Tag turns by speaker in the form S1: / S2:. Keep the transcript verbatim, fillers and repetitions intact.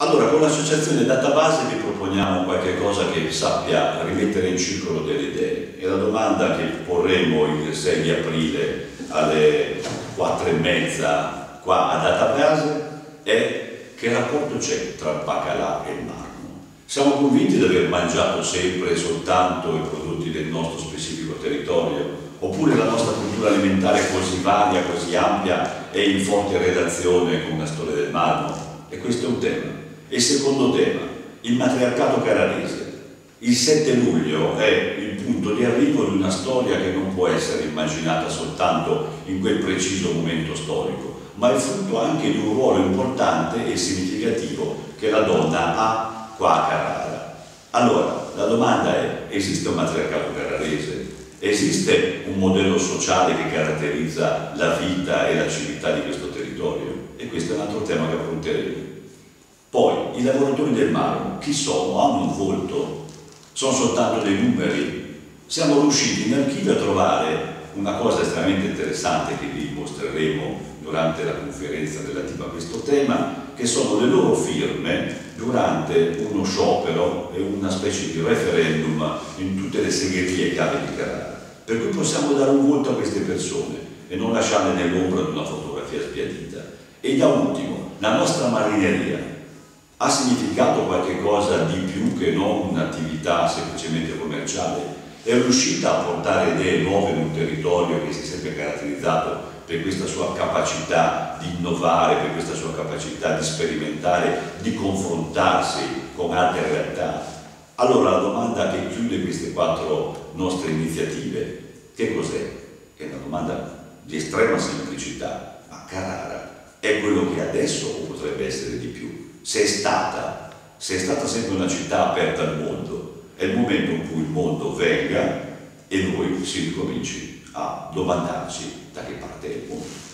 S1: Allora, con l'associazione Database vi proponiamo qualche cosa che sappia rimettere in circolo delle idee, e la domanda che porremo il sei di aprile alle quattro e mezza qua a Database è: che rapporto c'è tra il baccalà e il marmo? Siamo convinti di aver mangiato sempre e soltanto i prodotti del nostro specifico territorio? Oppure la nostra cultura alimentare è così varia, così ampia e in forte relazione con la storia del marmo? E questo è un tema. E il secondo tema, il matriarcato carrarese. Il sette luglio è il punto di arrivo di una storia che non può essere immaginata soltanto in quel preciso momento storico, ma è frutto anche di un ruolo importante e significativo che la donna ha qua a Carrara. Allora, la domanda è: esiste un matriarcato carrarese? Esiste un modello sociale che caratterizza la vita e la civiltà di questo territorio? E questo è un altro tema che affronteremo. Poi, i lavoratori del marmo, chi sono? Hanno un volto? Sono soltanto dei numeri? Siamo riusciti in archivio a trovare una cosa estremamente interessante che vi mostreremo durante la conferenza relativa a questo tema, che sono le loro firme durante uno sciopero e una specie di referendum in tutte le segherie chiave di Carrara. Per cui possiamo dare un volto a queste persone e non lasciarle nell'ombra di una fotografia sbiadita. E da ultimo, la nostra marineria ha significato qualche cosa di più che non un'attività semplicemente commerciale? È riuscita a portare idee nuove in un territorio che si è sempre caratterizzato per questa sua capacità di innovare, per questa sua capacità di sperimentare, di confrontarsi con altre realtà? Allora la domanda che chiude queste quattro nostre iniziative, che cos'è? È una domanda di estrema semplicità. Ma Carrara è quello che è adesso o potrebbe essere di più? Se è stata, se è stata sempre una città aperta al mondo, è il momento in cui il mondo venga e noi si ricominci a domandarci da che parte è il mondo.